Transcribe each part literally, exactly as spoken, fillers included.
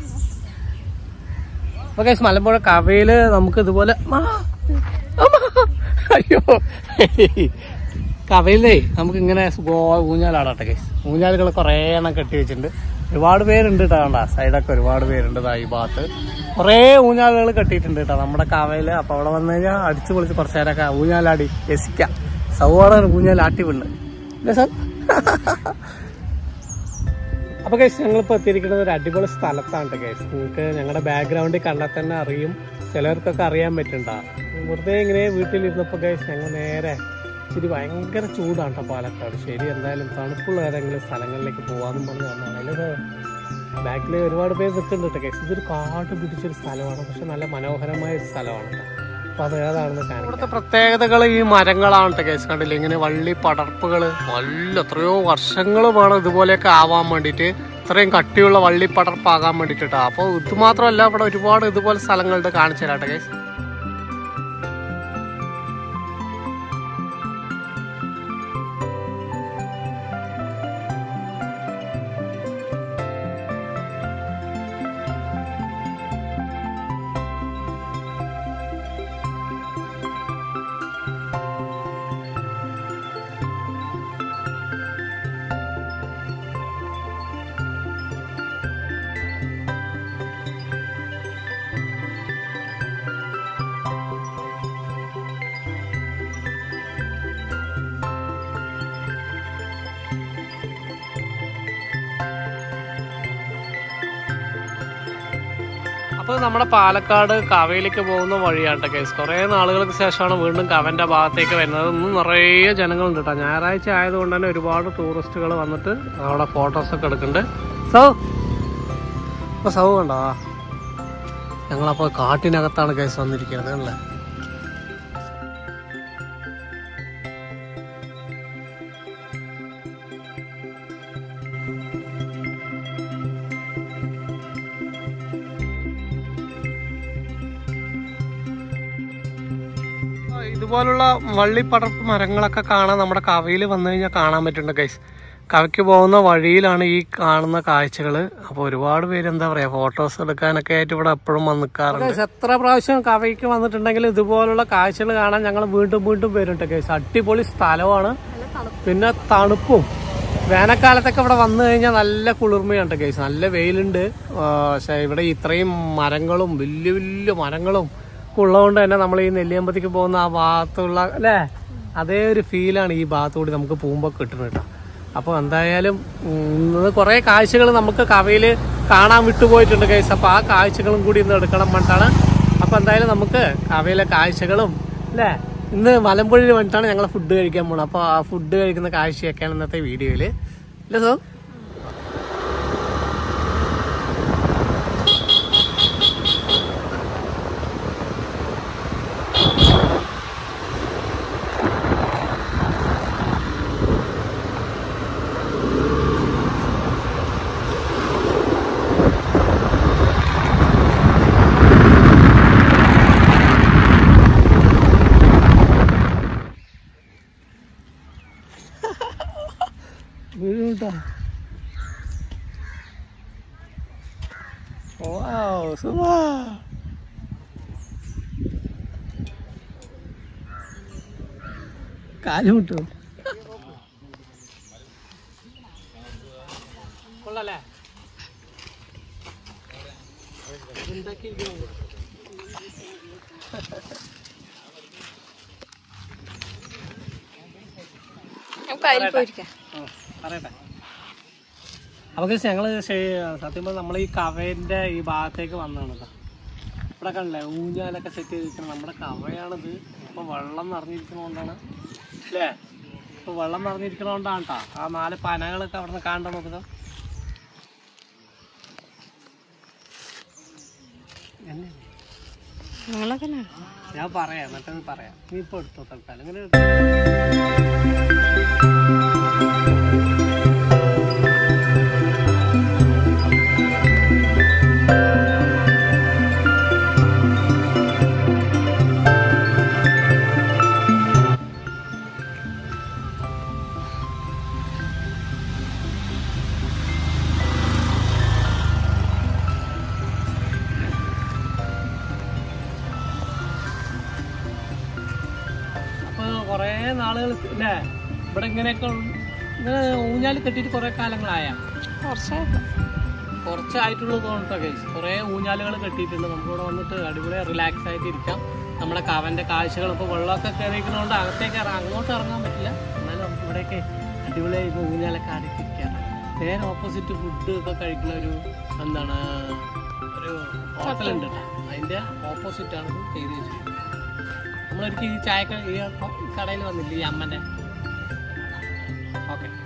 Okay, Malampuzha കവയില് നമുക്ക് ഇതുപോലെ അയ്യോ കവയിലേ നമുക്ക് ഇങ്ങനെ ഊഞ്ഞാലാടട്ടെ കേസ്. ഊഞ്ഞാലുകൾ കുറേ എണ്ണം കെട്ടി വെച്ചിട്ടുണ്ട്. ഒരുപാട് പേരുണ്ട് കേട്ടോ. കണ്ട സൈഡൊക്കെ ഒരുപാട് പേരുണ്ട്. ഈ ഭാഗത്ത് കുറേ ഊഞ്ഞാലുകൾ കെട്ടിയിട്ടുണ്ട് കേട്ടോ നമ്മുടെ കവയില്. അപ്പൊ അവിടെ വന്നു കഴിഞ്ഞാൽ അടിച്ചു പൊളിച്ച് കുറച്ചു നേരമൊക്കെ ഊഞ്ഞാലാടി രസിക്കാം. സൗവാടാണ് ഊഞ്ഞാലാട്ടി വിണ്ട് അല്ലേ സാർ? അപ്പൊ കേസ് ഞങ്ങളിപ്പോ എത്തിയിരിക്കുന്നത് ഒരു അടിപൊളി സ്ഥലത്താണ് കേസ്. നിങ്ങൾക്ക് ഞങ്ങളുടെ ബാക്ക്ഗ്രൗണ്ടിൽ കണ്ടാൽ തന്നെ അറിയും, ചിലർക്കൊക്കെ അറിയാൻ പറ്റുന്നുണ്ടാ. വെറുതെ ഇങ്ങനെ വീട്ടിലിരുന്നപ്പോ കേസ് ഞങ്ങൾ നേരെ ശരി ഭയങ്കര ചൂടാണ് കേട്ടോ പാലക്കാട്. ശരി എന്തായാലും തണുപ്പുള്ള ഏതെങ്കിലും സ്ഥലങ്ങളിലേക്ക് പോവാന്നും പറഞ്ഞ് വന്നതാണ്. അതിൽ ബാക്കിൽ ഒരുപാട് പേര് നിൽക്കുന്നുണ്ട് കേട്ടോ കേസ്. ഇതൊരു കാട് പിടിച്ചൊരു സ്ഥലമാണ്, പക്ഷെ നല്ല മനോഹരമായ ഒരു സ്ഥലമാണ്. അപ്പൊ അത് ഏതാണെന്ന് കാണാം. ഇവിടുത്തെ പ്രത്യേകതകൾ ഈ മരങ്ങളാണ് കേട്ടോ കേസ്. കണ്ടില്ല ഇങ്ങനെ വള്ളി പടർപ്പുകൾ നല്ല എത്രയോ വർഷങ്ങൾ വേണം ഇതുപോലെയൊക്കെ ആവാൻ വേണ്ടിയിട്ട്, ഇത്രയും കട്ടിയുള്ള വള്ളി പടർപ്പാകാൻ വേണ്ടിയിട്ടാ. അപ്പോൾ ഇത് മാത്രമല്ല ഇവിടെ ഒരുപാട് ഇതുപോലെ സ്ഥലങ്ങളുണ്ട്, കാണിച്ചു തരാം കേട്ടോ കേസ്. അപ്പോൾ നമ്മുടെ പാലക്കാട് കവയിലേക്ക് പോകുന്ന വഴിയാണ് കേസ്. കുറേ നാളുകൾക്ക് ശേഷമാണ് വീണ്ടും കവൻ്റെ ഭാഗത്തേക്ക് വരുന്നത്. ഇന്നും നിറയെ ജനങ്ങളുണ്ട് കേട്ടോ. ഞായറാഴ്ച ആയതുകൊണ്ട് തന്നെ ഒരുപാട് ടൂറിസ്റ്റുകൾ വന്നിട്ട് അവിടെ ഫോട്ടോസൊക്കെ എടുക്കുന്നുണ്ട്. സൗ അപ്പോൾ സൗ കണ്ടോ, ഞങ്ങളപ്പോൾ കാട്ടിനകത്താണ് കേസ് വന്നിരിക്കുന്നത് അല്ലേ. ഇതുപോലുള്ള വള്ളിപ്പടർപ്പ് മരങ്ങളൊക്കെ കാണാൻ നമ്മുടെ കവയിൽ വന്നു കഴിഞ്ഞാൽ കാണാൻ പറ്റുന്നുണ്ട് ഗൈസ്. കവയ്ക്ക് പോകുന്ന വഴിയിലാണ് ഈ കാണുന്ന കാഴ്ചകൾ. അപ്പോൾ ഒരുപാട് പേര് എന്താ പറയാ ഫോട്ടോസ് എടുക്കാനൊക്കെ ആയിട്ട് ഇവിടെ എപ്പോഴും വന്ന് നിൽക്കാറുണ്ട്. എത്ര പ്രാവശ്യം കവയ്ക്ക് വന്നിട്ടുണ്ടെങ്കിലും ഇതുപോലുള്ള കാഴ്ചകൾ കാണാൻ ഞങ്ങൾ വീണ്ടും വീണ്ടും വരുന്നുണ്ട് ഗൈസ്. അടിപൊളി സ്ഥലമാണ്, പിന്നെ തണുപ്പും. വേനൽക്കാലത്തൊക്കെ ഇവിടെ വന്നു കഴിഞ്ഞാൽ നല്ല കുളിർമയുണ്ട് ഗൈസ്. നല്ല വെയിലുണ്ട്. പക്ഷെ ഇവിടെ ഇത്രയും മരങ്ങളും വലിയ വലിയ മരങ്ങളും ഉള്ളതുകൊണ്ട് തന്നെ നമ്മൾ ഈ നെല്ലിയമ്പതിക്ക് പോകുന്ന ആ ഭാഗത്തുള്ള അല്ലേ അതേ ഒരു ഫീലാണ് ഈ ഭാഗത്തുകൂടി നമുക്ക് പോകുമ്പോൾ കിട്ടുന്നത് കേട്ടോ. അപ്പോൾ എന്തായാലും ഇന്ന് കുറേ കാഴ്ചകൾ നമുക്ക് കവയിൽ കാണാൻ വിട്ടുപോയിട്ടുണ്ട് ഗൈസ്. അപ്പോൾ ആ കാഴ്ചകളും കൂടി ഇന്ന് എടുക്കണം വേണ്ടിയിട്ടാണ്. അപ്പോൾ എന്തായാലും നമുക്ക് കവയിലെ കാഴ്ചകളും അല്ലേ ഇന്ന് മലമ്പുഴയിൽ വേണ്ടിയിട്ടാണ് ഞങ്ങൾ ഫുഡ് കഴിക്കാൻ പോകണം. അപ്പോൾ ആ ഫുഡ് കഴിക്കുന്ന കാഴ്ചയൊക്കെയാണ് ഇന്നത്തെ വീഡിയോയിൽ അല്ലേ so. Wow, semua. Kalim tuh. Kollale. Indaki gini. Aku kail poirka. Areta. അപ്പോൾ ഞങ്ങൾ സത്യം പറഞ്ഞാൽ നമ്മൾ ഈ കവേൻ്റെ ഈ ഭാഗത്തേക്ക് വന്നതാണ് കേട്ടോ. ഇവിടെ കണ്ടില്ലേ ഊഞ്ഞാലൊക്കെ സെറ്റ് ചെയ്തിരിക്കണം. നമ്മുടെ കവയാണിത്. അപ്പോൾ വെള്ളം നിറഞ്ഞിരിക്കുന്നതുകൊണ്ടാണ് അല്ലേ. ഇപ്പോൾ വെള്ളം നിറഞ്ഞിരിക്കുന്നതുകൊണ്ടാണ് കേട്ടോ ആ നാല് പനകളൊക്കെ അവിടെ നിന്ന് കാണാൻ നോക്കുന്നത്. ഞാൻ പറയാം മറ്റൊന്ന് പറയാം. നീ ഇപ്പോൾ എടുത്തോ തൽക്കാലം ഇങ്ങനെ. കൊറേ നാളുകൾ അല്ലേ ഇവിടെ ഇങ്ങനെയൊക്കെ ഇങ്ങനെ ഊഞ്ഞാല് കെട്ടിയിട്ട് കുറെ കാലങ്ങളായ കുറച്ചായിട്ടുള്ളൂ തോന്നിട്ടോ ഗൈസ്. കുറെ ഊഞ്ഞാലുകൾ കെട്ടിയിട്ടുണ്ട്. നമുക്കിവിടെ വന്നിട്ട് അടിപൊളി റിലാക്സ് ആയിട്ട് ഇരിക്കാം. നമ്മുടെ കവന്റെ കാഴ്ചകൾ ഇപ്പോൾ വെള്ളമൊക്കെ കയറിയിരിക്കുന്നതുകൊണ്ട് അകത്തേക്ക് ഇറങ്ങാം, അങ്ങോട്ട് ഇറങ്ങാൻ പറ്റില്ല. എന്നാലും നമുക്ക് ഇവിടെയൊക്കെ അടിപൊളിയായിട്ട് ഊഞ്ഞാലൊക്കെ ആടിയിട്ട് ഇരിക്കാം. നേരെ ഓപ്പോസിറ്റ് ഫുഡ് ഒക്കെ കഴിക്കുന്ന ഒരു എന്താണ് ഒരു ഹോട്ടലുണ്ട് കേട്ടോ. അതിന്റെ ഓപ്പോസിറ്റ് ആണ് ഇത് ചെയ്ത് വെച്ചിട്ടുള്ളത്. നമ്മളൊരിക്കൽ ഈ ചായ ഈ കടയിൽ വന്നില്ല ഈ അമ്മന്റെ. ഓക്കെ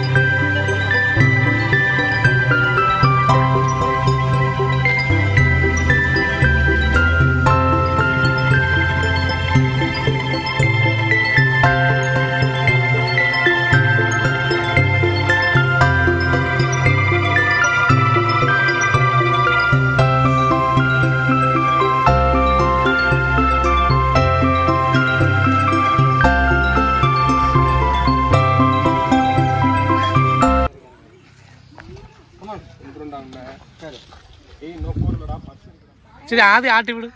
ശരി, ആദ്യം ആട്ടി വിട്.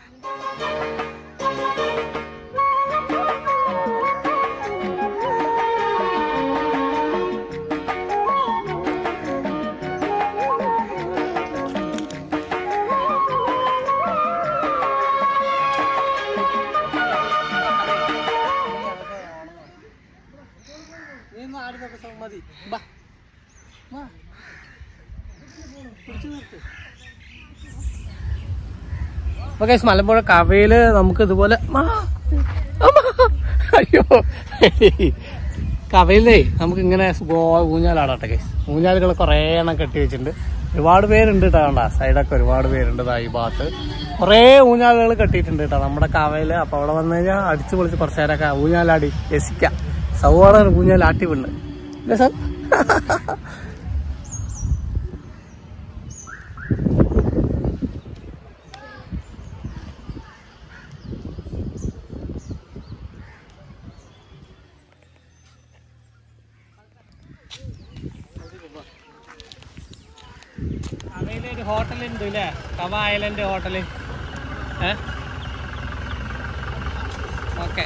നീ ഒന്ന് ആടി നോക്ക മതി. ബാ പിടിച്ചു നിർത്ത്. ഓക്കെ, മലമ്പുഴ കവയില് നമുക്ക് ഇതുപോലെ അയ്യോ കവയിലേ നമുക്ക് ഇങ്ങനെ ഊഞ്ഞാലാടാട്ടെ കേസ്. ഊഞ്ഞാലുകൾ കുറേ എണ്ണം കെട്ടി വെച്ചിട്ടുണ്ട്. ഒരുപാട് പേരുണ്ട് കേട്ടോ. കണ്ട സൈഡൊക്കെ ഒരുപാട് പേരുണ്ട്. ഈ ഭാഗത്ത് കുറേ ഊഞ്ഞാലുകൾ കെട്ടിയിട്ടുണ്ട് കേട്ടോ നമ്മുടെ കവയില്. അപ്പൊ അവിടെ വന്നു കഴിഞ്ഞാൽ അടിച്ചു പൊളിച്ച് കുറച്ചു നേരമൊക്കെ ഊഞ്ഞാലാടി രസിക്കാം. സൗവാടാണ് ഊഞ്ഞാലാട്ടി വിണ്ട് അല്ലേ സാർ? കവയിലൊരു ഹോട്ടലുണ്ട് ഇല്ലേ, കവ ഐലൻഡ് ഹോട്ടല്. ഏ ഓക്കെ,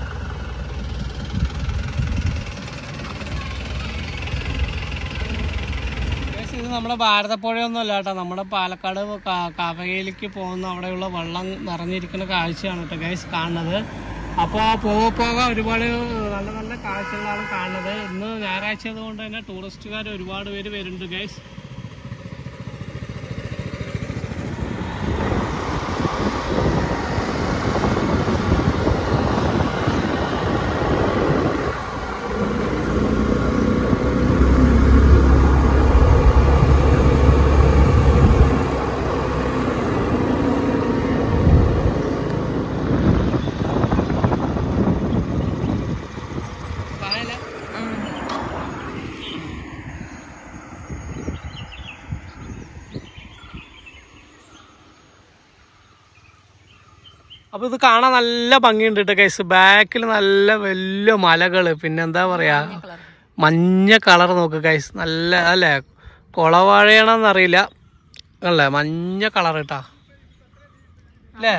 ഇത് നമ്മുടെ ഭാരതപ്പുഴയൊന്നും അല്ല കേട്ടോ. നമ്മുടെ പാലക്കാട് കവയിലേക്ക് പോകുന്ന അവിടെയുള്ള വെള്ളം നിറഞ്ഞിരിക്കുന്ന കാഴ്ചയാണ് കേട്ടോ ഗൈസ് കാണുന്നത്. അപ്പോൾ പോകെ പോകെ ഒരുപാട് നല്ല നല്ല കാഴ്ചകളാണ് കാണുന്നത്. ഇന്ന് ഞായറാഴ്ച ആയതുകൊണ്ട് തന്നെ ടൂറിസ്റ്റുകാർ ഒരുപാട് പേര് വരുന്നുണ്ട് ഗൈസ്. അപ്പോൾ ഇത് കാണാൻ നല്ല ഭംഗിയുണ്ട് കേട്ടോ ഗൈസ്. ബാക്കിൽ നല്ല വലിയ മലകൾ, പിന്നെ എന്താ പറയാ മഞ്ഞ കളർ നോക്ക് ഗൈസ്. നല്ല അല്ലേ, കുളവാഴയാണെന്നറിയില്ല അല്ലേ, മഞ്ഞ കളർ കേട്ടാ അല്ലേ.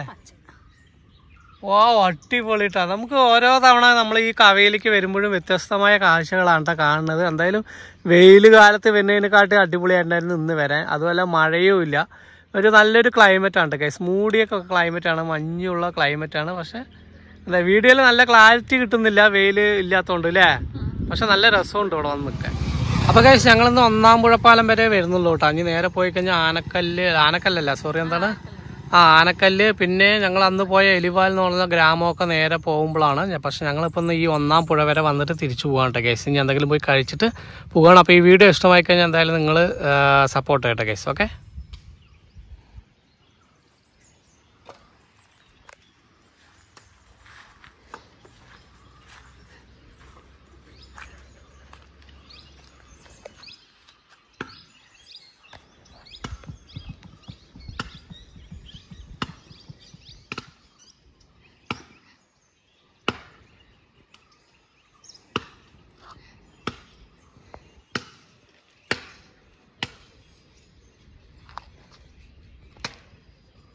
ഓ അടിപൊളി കേട്ടോ. നമുക്ക് ഓരോ തവണ നമ്മൾ ഈ കവയിലേക്ക് വരുമ്പോഴും വ്യത്യസ്തമായ കാഴ്ചകളാണ് കേട്ടോ കാണുന്നത്. എന്തായാലും വെയിൽ കാലത്ത് വരുന്നതിനെക്കാട്ടി അടിപൊളിയായിട്ടുണ്ടായിരുന്നു ഇന്ന് വരാൻ. അതുപോലെ മഴയും ഇല്ല, ഒരു നല്ലൊരു ക്ലൈമറ്റ് ആണ് ഗൈസ്. മൂടിയൊക്കെ ക്ലൈമറ്റ് ആണ്, മഞ്ഞുള്ള ക്ലൈമറ്റ് ആണ്. പക്ഷെ എന്താ വീഡിയോയിൽ നല്ല ക്ലാരിറ്റി കിട്ടുന്നില്ല വെയിൽ ഇല്ലാത്തതുകൊണ്ട് അല്ലേ. പക്ഷെ നല്ല രസമുണ്ട് ഇവിടെ വന്ന് നിൽക്കാൻ. അപ്പോൾ ഗൈസ് ഞങ്ങളിന്ന് ഒന്നാം പുഴപ്പാലം വരെ വരുന്നുള്ളൂ കേട്ടോ. അഞ്ഞ് നേരെ പോയി കഴിഞ്ഞാൽ ആനക്കല്ല്, ആനക്കല്ലല്ല സോറി എന്താണ് ആ ആനക്കല്ല്. പിന്നെ ഞങ്ങൾ അന്ന് പോയ എലിവാൽ എന്ന് പറയുന്ന ഗ്രാമമൊക്കെ നേരെ പോകുമ്പോഴാണ്. പക്ഷെ ഞങ്ങളിപ്പോൾ ഈ ഒന്നാം പുഴ വരെ വന്നിട്ട് തിരിച്ചു പോകാൻ കേട്ടോ ഗൈസ്. ഇനി എന്തെങ്കിലും പോയി കഴിച്ചിട്ട് പോവുകയാണ്. അപ്പോൾ ഈ വീഡിയോ ഇഷ്ടമായി കഴിഞ്ഞാൽ എന്തായാലും നിങ്ങൾ സപ്പോർട്ട് ചെയ്യട്ടെ ഗൈസ്. ഓക്കെ,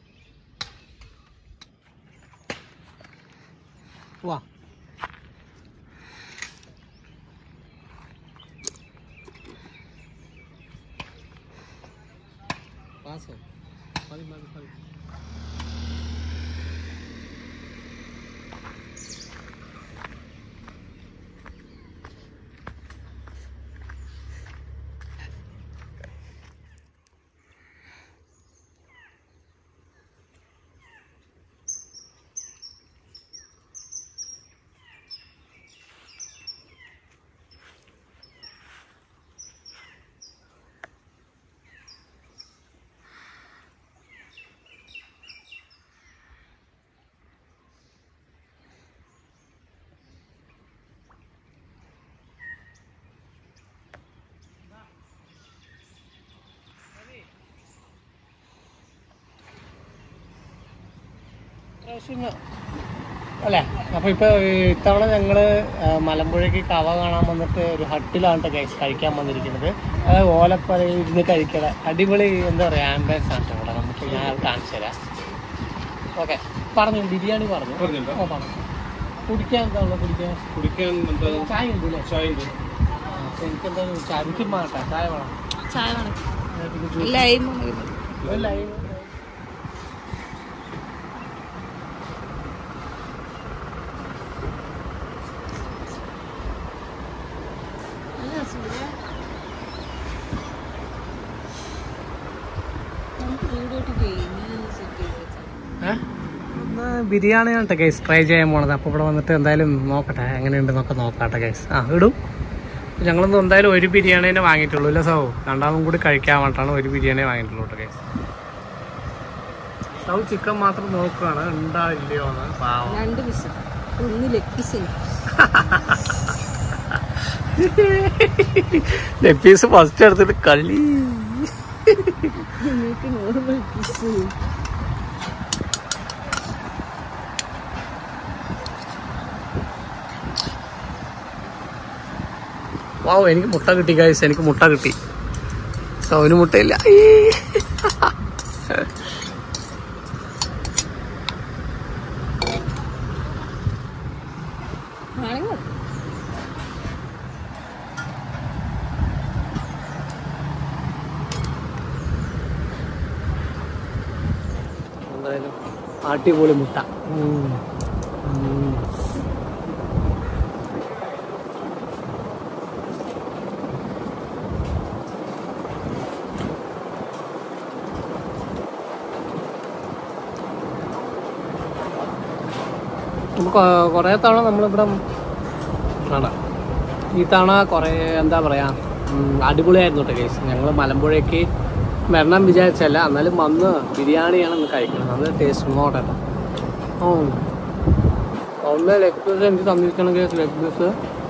വാ പാസോ മതി മതി മതി. അല്ലേ? അപ്പോൾ ഇപ്പോൾ ഇത്തവണ ഞങ്ങൾ മലമ്പുഴയ്ക്ക് കവ കാണാൻ വന്നിട്ട് ഒരു ഹട്ടിലാണ് കേട്ടോ കഴിക്കാൻ വന്നിരിക്കുന്നത്. അതായത് ഓലപ്പല ഇരുന്ന് കഴിക്കല അടിപൊളി എന്താ പറയുക ആംബിയൻസ് ആണ് ഇവിടെ. നമുക്ക് ഞാൻ കാണിച്ചു തരാം. ഓക്കെ, പറഞ്ഞു. ബിരിയാണി പറഞ്ഞു. ഓ പറഞ്ഞു. കുടിക്കാൻ എന്താ ഉള്ളത്? കുടിക്കാൻ കുടിക്കാൻ ചായ ഉണ്ട് അല്ലേ? ചായ ഉണ്ട്. എനിക്കെന്താ ചായ എനിക്ക് മാട്ടാ ചായ വേണം. ചായ വേണം. ലൈം ലൈം ഒന്ന് ബിരിയാണിയാണ് കേട്ടോ ഗൈസ് ട്രൈ ചെയ്യാൻ പോണത്. അപ്പോൾ ഇവിടെ വന്നിട്ട് എന്തായാലും നോക്കട്ടെ എങ്ങനെയുണ്ടെന്നൊക്കെ നോക്കാട്ടെ ഗൈസ്. ആ ഇടും. ഞങ്ങളൊന്നും എന്തായാലും ഒരു ബിരിയാണിനെ വാങ്ങിയിട്ടുള്ളൂ ഇല്ല സൗ. രണ്ടാമതും കൂടി കഴിക്കാൻ വേണ്ടിയിട്ടാണ് ഒരു ബിരിയാണി വാങ്ങിയിട്ടുള്ളൂ കേട്ടോ ഗൈസ്. സൗ ചിക്കൻ മാത്രം നോക്കുകയാണ് ഉണ്ടാ ഇല്ലയോ എന്ന്. പാവം. ലെഗ് പീസ് ഫസ്റ്റ് എടുത്തിട്ട് കളി. വാവ്, എനിക്ക് മുട്ട കിട്ടി ഗൈസ്. എനിക്ക് മുട്ട കിട്ടി. സൗന് മുട്ടയില്ല. എന്തായാലും അടിപൊളി മുട്ട. നമുക്ക് കുറേ തവണ നമ്മളിവിടെ കാണാം. ഈ തവണ കുറേ എന്താ പറയുക അടിപൊളിയായിരുന്നു കേട്ടോ കേസ്. ഞങ്ങൾ മലമ്പുഴയ്ക്ക് വരണം വിചാരിച്ചല്ല, എന്നാലും വന്ന് ബിരിയാണിയാണ് ഇന്ന് കഴിക്കുന്നത്. നല്ല ടേസ്റ്റ് നോട്ടെ. ഓ ഒന്ന് ലെഗ് പീസ് എനിക്ക് തന്നിരിക്കണം കേസ്. ലെഗ് പീസ്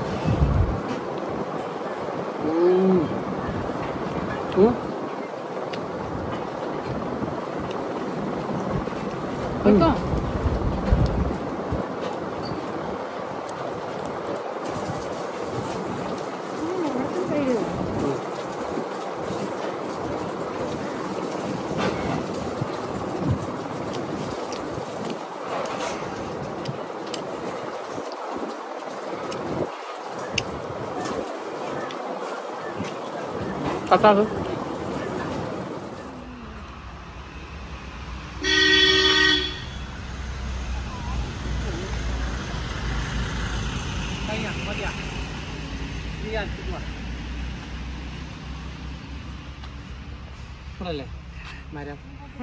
കത്താക്ക്. ഇവിടല്ലേ മരം.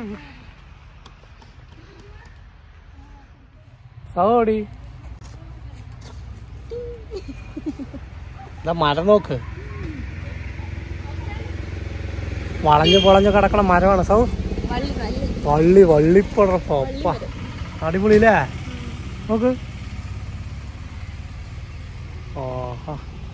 സോടി ഇതാ മരം നോക്ക്. വളഞ്ഞു പൊളഞ്ഞു കിടക്കണ മരമാണ് സൗ. വള്ളി വള്ളിപ്പടർപ്പ അടിപൊളിയില്ലേ നോക്ക്. ഓഹോ